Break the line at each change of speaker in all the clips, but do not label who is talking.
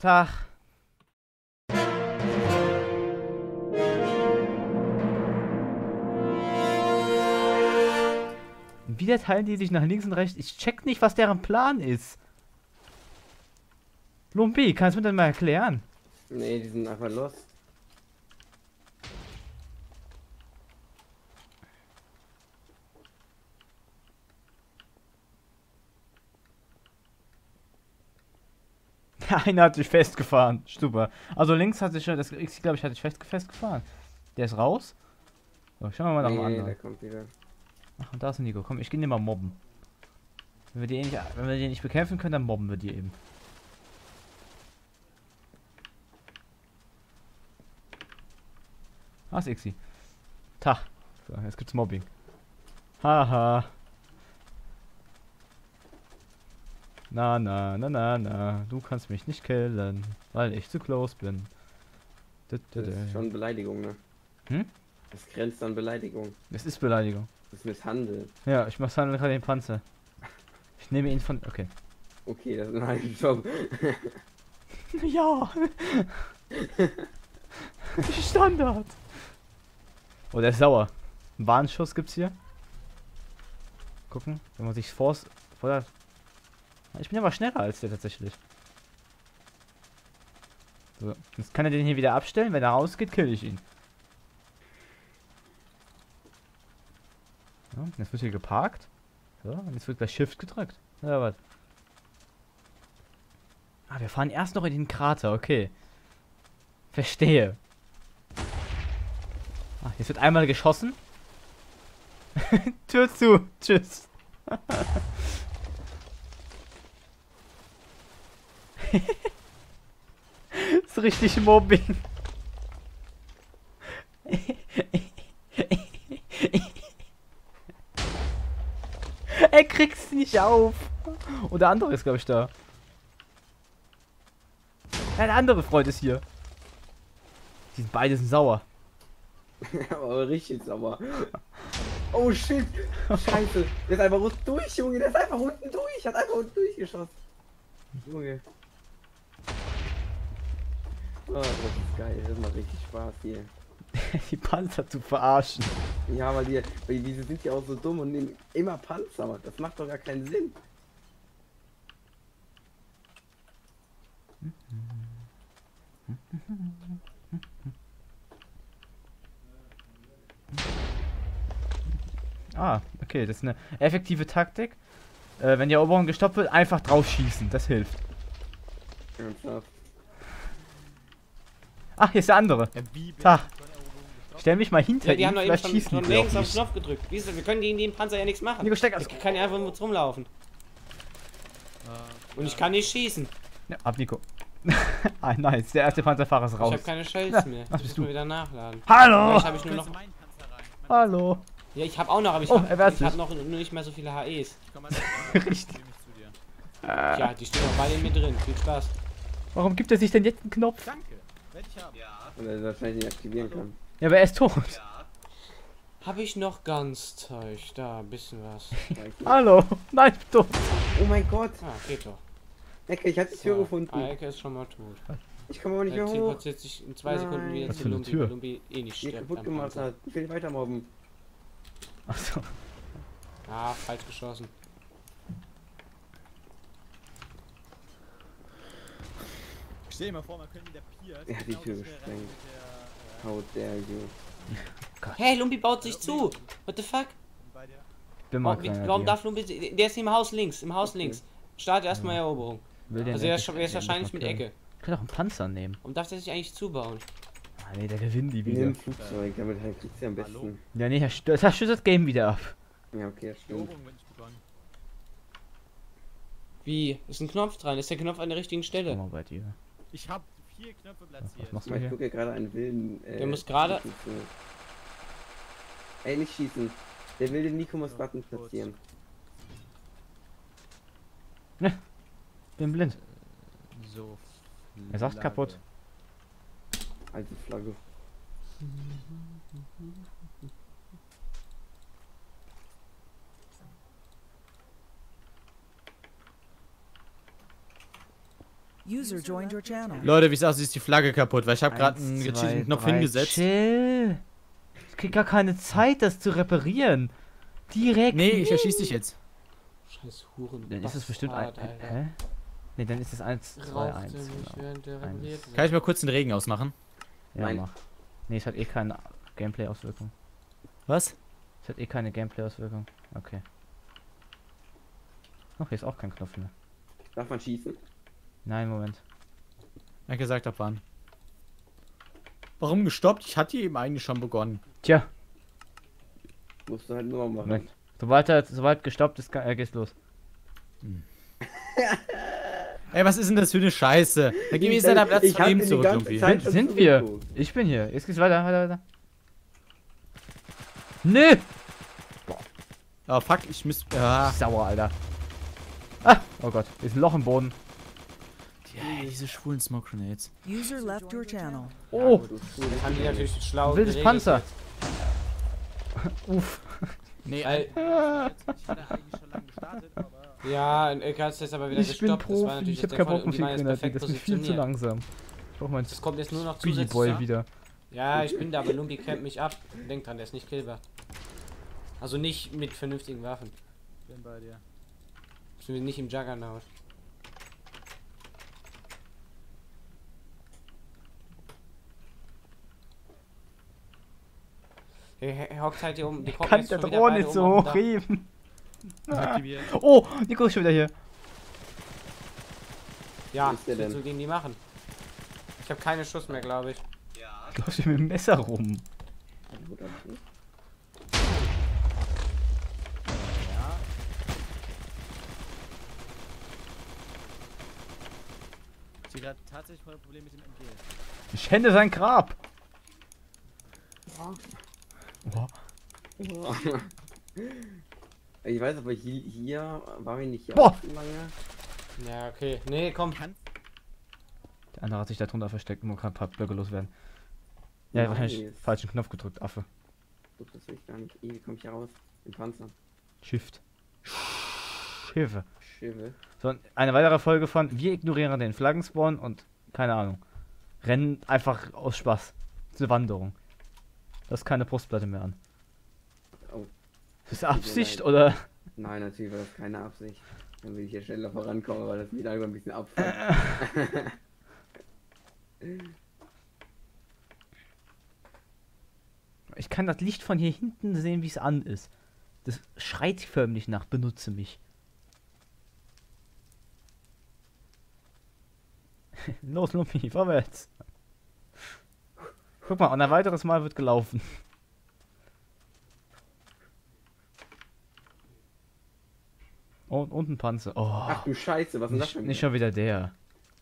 Tag. Und wieder teilen die sich nach links und rechts. Ich check nicht, was deren Plan ist. Lumpi, kannst du mir das mal erklären?
Nee, die sind einfach lost.
Einer hat sich festgefahren. Super. Also links hat sich schon, das X, glaube ich, hat sich festgefahren. Der ist raus. So, schauen wir mal nach dem
Nee,
anderen.
der kommt wieder.
Ach, und da ist ein Nico. Komm, ich gehe den mal mobben. Wenn wir den nicht bekämpfen können, dann mobben wir die eben. Was, Ixi? Tag. So, jetzt gibt's Mobbing. Haha. Na. Du kannst mich nicht killen, weil ich zu close bin.
Das ist schon Beleidigung, ne?
Hm?
Das grenzt an Beleidigung.
Das ist Beleidigung.
Das ist Misshandeln.
Ja, ich misshandle gerade den Panzer. Ich nehme ihn von... Okay.
Okay, das ist ein halber Job.
Ja. Standard. Oh, der ist sauer. Einen Warnschuss gibt's hier. Gucken, wenn man sich fordert. Ich bin aber schneller als der tatsächlich. So, jetzt kann er den hier wieder abstellen. Wenn er rausgeht, kill ich ihn. Ja, jetzt wird hier geparkt. So, und jetzt wird gleich Shift gedrückt. Ja, was? Ah, wir fahren erst noch in den Krater, okay. Verstehe. Ah, jetzt wird einmal geschossen. Tür zu. Tschüss. Ist richtig Mobbing. Er kriegt's nicht auf. Und der andere ist, glaube ich, da. Ja, der andere Freund ist hier. Die sind beide sauer.
Aber richtig sauer. Oh shit! Scheiße! Der ist einfach unten durch, Junge! Der ist einfach unten durch! Hat einfach unten durchgeschossen! Junge! Oh, das ist geil. Das macht richtig Spaß hier.
Die Panzer zu verarschen.
Ja, weil diese sind ja auch so dumm und nehmen immer Panzer. Das macht doch gar keinen Sinn.
Ah, okay, das ist eine effektive Taktik. Wenn die Eroberung gestoppt wird, einfach drauf schießen. Das hilft.
Ernsthaft.
Ach, hier ist der andere. Tag. Stell mich mal hinter
Ja, die
ihn,
haben doch eben
vielleicht
schon,
schießen
schon
die
links
auch
auf den
nicht.
Knopf gedrückt. Wie ist das? Wir können gegen den Panzer ja nichts machen.
Nico, steck
Ich kann ja einfach nur rumlaufen. Und ich kann nicht schießen.
Ja, ab Nico. Ah, nice. Der erste Panzerfahrer ist
Ich
raus.
habe keine Shells
Ja,
mehr.
was
Ich
bist
muss
du?
mal wieder nachladen.
Hallo!
Vielleicht habe ich nur noch.
Hallo!
Ja, ich habe auch noch, aber ich
Oh,
habe
er wehrt sich.
hab noch nur nicht mehr so viele HEs.
Richtig.
Ja, die stehen auch beide in mir drin. Viel Spaß.
Warum gibt er sich denn jetzt einen Knopf?
Und er wahrscheinlich nicht aktivieren kann.
Ja, aber er ist tot.
Habe ich noch Ganzzeug? Da, ein bisschen was.
Hallo! Nein, ich bin tot.
Oh mein Gott!
Ah, geht doch.
Ecke, ich hatte die Tür
So,
gefunden.
Eike ist schon mal tot.
Ich komme aber nicht
Der
mehr hoch.
teleportiert sich in 2 Sekunden
Nein.
wieder
Was
zu
für eine
Lumbi,
Tür?
weil Lumbi eh nicht
Die
stirbt.
kaputt
am
gemacht
Panzer.
hat. Ich will weiter mobben.
Achso.
Ah, falsch geschossen.
Stell dir mal vor, man könnte der Pier.
Er hat die Tür gesprengt. How dare you.
Hey, Lumbi baut sich zu! What the fuck?
Bin mal
Warum darf Lumbi. Der ist im Haus links, im Haus
Okay.
links. Start erstmal Eroberung. Also er ist wahrscheinlich mit Ecke.
Ich kann auch einen Panzer nehmen.
Und darf der sich eigentlich zubauen?
Ah, nee, der gewinnt die wieder.
Nimm ein Flugzeug, damit kriegst du am besten.
Ja, nee, das schüttet das Game wieder ab.
Ja, okay, das
Die
stimmt.
Eroberung wird nicht begonnen.
Wie? Ist ein Knopf dran? Ist der Knopf an der richtigen
Schau
Stelle?
mal bei dir.
Ich hab 4 Knöpfe platziert.
Was machst du
Ich
hier?
gucke ja gerade einen wilden.
Der muss gerade-
schießen. Ey, nicht schießen. Der will den Nico muss Button platzieren.
Bin blind.
So.
Er sagt kaputt.
Alte Flagge.
User joined your channel.
Leute, wie es aussieht, ist die Flagge kaputt, weil ich habe gerade
1,
einen
2,
gecheateten Knopf
3,
hingesetzt.
Chill. Ich krieg gar keine Zeit, das zu reparieren. Direkt.
Nee, ich erschieß dich jetzt.
Scheiß Huren.
Dann ist es bestimmt ein.
Bastard, Alter.
Hä? Nee, dann ist es 1, 2,
Raucht
1.
er mich,
Genau.
während der
Eins.
repariert wird.
Kann ich mal kurz den Regen ausmachen?
Ja,
Nein.
mach. Nee, es hat eh keine Gameplay-Auswirkung.
Was?
Es hat eh keine Gameplay-Auswirkung. Okay. Ach, hier ist auch kein Knopf mehr.
Darf man schießen?
Nein, Moment.
Er hat gesagt, ab wann. Warum gestoppt? Ich hatte eben eigentlich schon begonnen.
Tja,
Musst du halt nur machen.
Moment. Sobald gestoppt ist, geht's los.
Ey, was ist denn das für eine Scheiße? Da gib mir jetzt deiner Platz
Ich
von
hab
ihm
ihn die
zurück,
ganze
Lumpy.
Zeit-
Sind wir?
zugeguckt.
Ich bin hier. Jetzt geht's weiter, weiter. Nee!
Oh, fuck, ich muss... Ja.
Sauer, Alter. Ah! Oh Gott, hier ist ein Loch im Boden.
Ja, diese schwulen Smoke Grenades.
User left your channel.
Oh!
Du
Das haben die natürlich schlau
Wildes
geregelt
Panzer.
jetzt.
Uff.
Nee,
Weil,
Ich hatte eigentlich schon lange gestartet, aber.
ja, und er hat jetzt aber wieder
Ich bin
gestoppt. Das war
Profi,
natürlich
ich hab
jetzt
keinen
der Fall
Bock
und
auf
die
die
waren jetzt
Grenade,
perfekt
das ist mir viel zu
positioniert.
langsam. Ich brauch meinen
Das kommt jetzt nur noch
Speedy
zusätzlich.
Boy wieder.
Ja, ich bin da, aber Lumpi campt mich ab. Denk dran, der ist nicht killbar. Also nicht mit vernünftigen Waffen.
Bin bei dir.
Ich bin nicht im Juggernaut. Er hockt halt hier oben. Die kommen
Kann
jetzt
der
schon wieder
Drohne
beide
nicht so
oben auf dem Dach.
hochheben?
Aktiviert.
Oh, Nico ist schon wieder hier.
Ja,
Wo ist der
was willst
denn?
du gegen die machen? Ich habe keine Schuss mehr, glaube ich.
Läuft hier mit dem Messer rum.
Ich sehe gerade tatsächlich voll ein Problem mit dem MG.
Ich schände sein Grab. Oh.
Ich weiß aber hier war wir nicht hier
Boah.
auch schon lange.
Ja, okay. Nee, komm.
Der andere hat sich da drunter versteckt und kann ein paar Blöcke loswerden. Ja, wahrscheinlich
Nice.
falschen Knopf gedrückt, Affe.
Doch, das will ich gar nicht. Wie komme ich hier raus? Im Panzer.
Shift. Hilfe.
Schiffe.
So, eine weitere Folge von Wir ignorieren den Flaggenspawn und keine Ahnung. Rennen einfach aus Spaß. Zur Wanderung. Das ist keine Brustplatte mehr an.
Oh.
Ist das Absicht oder?
Nein, natürlich war das keine Absicht. Dann will ich hier schneller vorankommen, weil das mich langsam ein bisschen abfuckt.
Ich kann das Licht von hier hinten sehen, wie es an ist. Das schreit förmlich nach benutze mich. Los, Lumpi, vorwärts. Guck mal, und ein weiteres Mal wird gelaufen. Und ein Panzer. Oh,
Ach du Scheiße, was ist denn das
nicht,
denn?
nicht schon wieder der.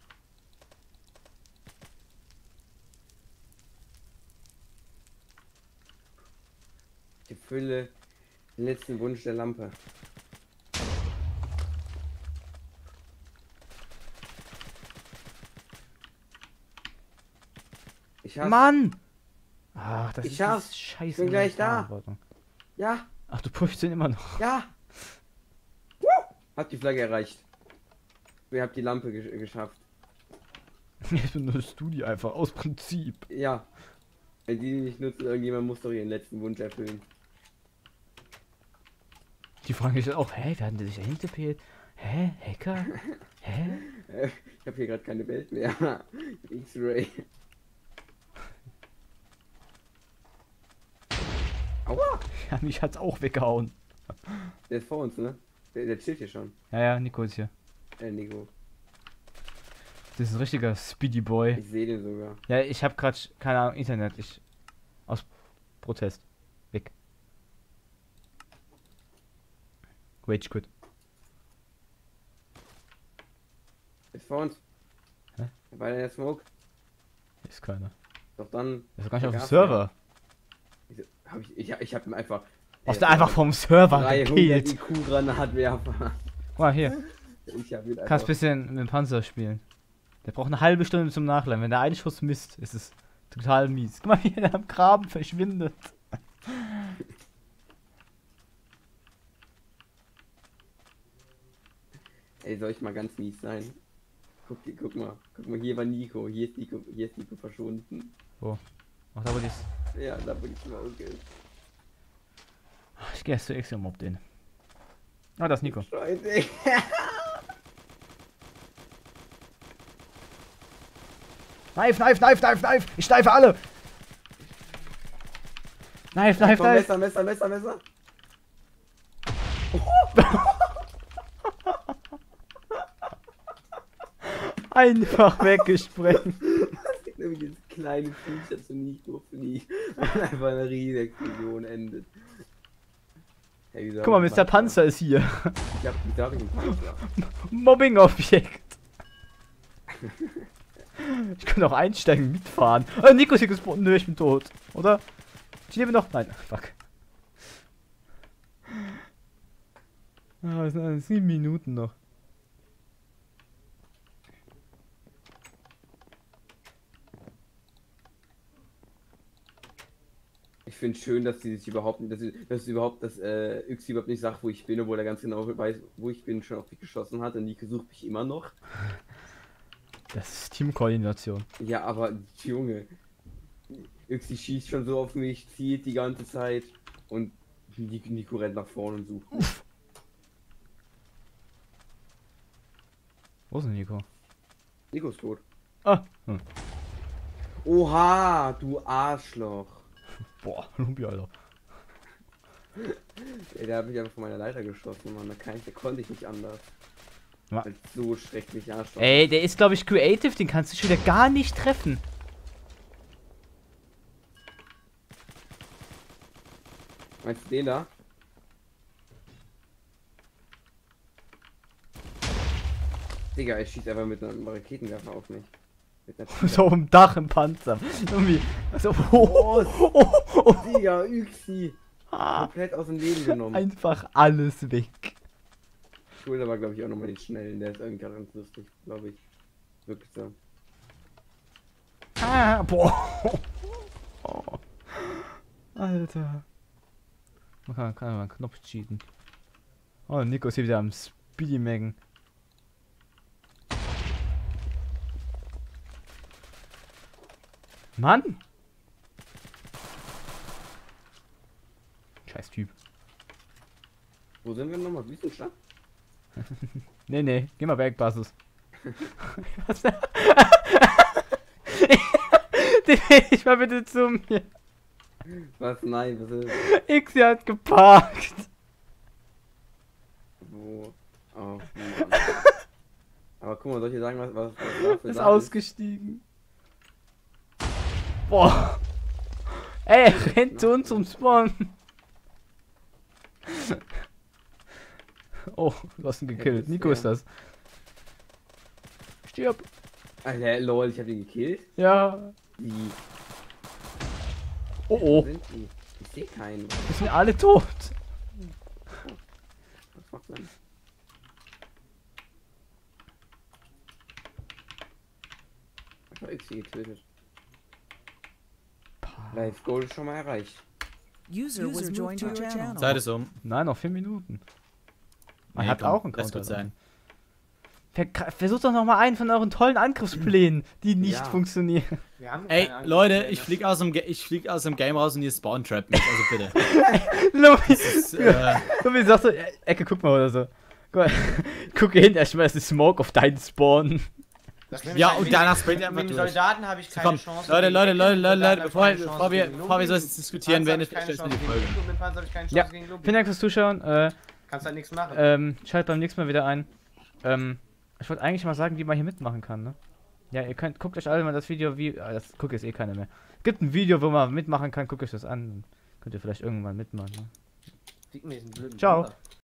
Ich erfülle den letzten Wunsch der Lampe. Ich hasse.
Mann! Ach, das
Ich
ist
schaff's.
das Scheiße.
Ich bin gleich da.
Verantwortung.
Ja,
Ach, du pusht ihn immer noch.
ja. Hab die Flagge erreicht. Wir habt die Lampe geschafft.
Jetzt benutzt du die einfach aus Prinzip.
Ja. Wenn die nicht nutzen, irgendjemand muss doch ihren letzten Wunsch erfüllen.
Die fragen sich dann auch, hä, werden die sich dahin tippelt? Hä, Hacker? Hä?
Ich habe hier gerade keine Welt mehr. X-Ray. Aua!
Ja, mich hat's auch weggehauen.
Der ist vor uns, ne? Der chillt hier schon.
Ja, ja, Nico ist hier.
Nico.
Das ist ein richtiger Speedy Boy.
Ich sehe den sogar.
Ja, ich hab grad, keine Ahnung, Internet. Aus Protest. Weg. Rage quit.
Ist vor uns.
Hä?
Weiter in der Smoke.
Ist keiner.
Doch dann.
Der ist doch gar nicht auf dem
Gas-
Server.
Ich hab ihn einfach.
Hast du einfach vom Server
300
gekillt.
IQ-Granatwerfer.
Guck mal hier.
Ich hab ihn
Kannst
einfach.
bisschen mit dem Panzer spielen. Der braucht eine halbe Stunde zum Nachladen. Wenn der einen Schuss misst, ist es total mies. Guck mal, wie er am Graben verschwindet.
Ey, soll ich mal ganz mies sein? Guck mal, hier war Nico, hier ist Nico verschwunden.
Ach, da wo die ist.
Ja, da bin ich mal okay.
Ich geh erst zu X und mob den. Ah, das ist Nico.
Scheiße.
Knife! Ich steife alle! Knife!
Komm, Messer.
Einfach weggesprengt.
Das ist nämlich dieses kleine Viech, das zu Nico fliegt und einfach eine riesige Explosion endet. Hey,
Guck mal, Mr. Panzer ist hier.
Ich hab einen Panzer.
Mobbing-Objekt. Ich kann auch einsteigen, mitfahren. Nico ist hier gespawnt. Nö, ich bin tot. Oder? Ich lebe noch. Nein, fuck. Ah, es sind 7 Minuten noch.
Ich finde schön, dass sie sich überhaupt nicht, dass Yxi überhaupt nicht sagt, wo ich bin, obwohl er ganz genau weiß, wo ich bin, schon auf mich geschossen hat und Nico sucht mich immer noch.
Das ist Teamkoordination.
Ja, aber Junge, Yxi schießt schon so auf mich, zielt die ganze Zeit und Nico rennt nach vorne und sucht mich.
Wo ist denn Nico?
Nico ist tot.
Ah.
Oha, du Arschloch.
Boah, Lumpi, Alter.
Ey, der hat mich einfach von meiner Leiter geschossen, Mann. Da konnte ich nicht anders.
Ja.
Weil so schrecklich Arschloch.
Ey, der ist glaube ich creative, den kannst du schon wieder gar nicht treffen.
Meinst du den da? Digga, er schießt einfach mit einem Raketenwerfer auf mich. Mit einer
So im Dach im Panzer. Irgendwie. Also,
Digga, Yxi. Komplett aus dem Leben genommen.
Einfach alles weg.
Schuld aber, glaube ich, auch nochmal den Schnellen. Der ist irgendwie ganz lustig, glaube ich. Wirklich so.
Ah, boah. Oh. Alter. Man kann mal einen Knopf cheaten. Oh, Nico ist hier wieder am Speedy Magen. Mann! Scheiß Typ.
Wo sind wir nochmal? Wüstenstadt?
Nee, geh mal weg, Basis. Was? Ich mal bitte zu mir.
Was? Nein, was ist?
Xi hat geparkt.
Wo? Oh, Mann. Aber guck mal, soll ich dir sagen, was
Ist ausgestiegen. Boah. Ey, rennt zu uns zum Spawn. Oh, du hast ihn gekillt. Nico ist das. Stirb.
Alter, lol, ich hab ihn gekillt?
Ja.
Wie?
Oh
Wo
oh.
sind die? Ich seh keinen.
Wir sind alle tot.
Was macht man? Ich hab Yxi getötet. Live Goal ist schon mal erreicht.
User was joined your channel.
Zeit ist um.
Nein, noch 4 Minuten. Man
Nee,
hat
komm,
auch einen
lass
Counter
gut sein.
Versucht doch noch mal einen von euren tollen Angriffsplänen, die nicht
Ja.
funktionieren.
Wir haben
Ey,
keine
Leute,
Angriffspläne.
ich flieg aus dem Game raus und ihr spawn-trappt mich, also bitte.
Lumi,
Das,
Lumi sagt so, Ecke, guck mal oder so. Guck mal, gucke hin, er schmeißt die Smoke auf deinen Spawn.
Das nehme ich
ja,
ein
und
wenig-
danach sprayt er
Mit
einfach
den
durch.
Soldaten habe ich keine
Komm,
Chance.
Leute,
gegen
Leute,
Lupi, mit
Leute,
Soldaten
bevor
habe ich keine
wir,
Chance
bevor wir
gegen
so
Lupi.
diskutieren,
Panzer
werden
habe ich keine
wir
Chance
die
gegen
Folge.
Lupi, mit Panzer habe ich keine
Ja,
Chance gegen Lupi.
vielen Dank fürs Zuschauen.
Kannst halt nichts machen.
Schaltet beim nächsten Mal wieder ein. Ich wollte eigentlich mal sagen, wie man hier mitmachen kann, ne? Ja, ihr könnt, guckt euch alle mal das Video, das guckt jetzt eh keiner mehr. Gibt ein Video, wo man mitmachen kann, guckt euch das an. Könnt ihr vielleicht irgendwann mitmachen, ne?
Fick mir diesen blöden
Ciao.
Panzer.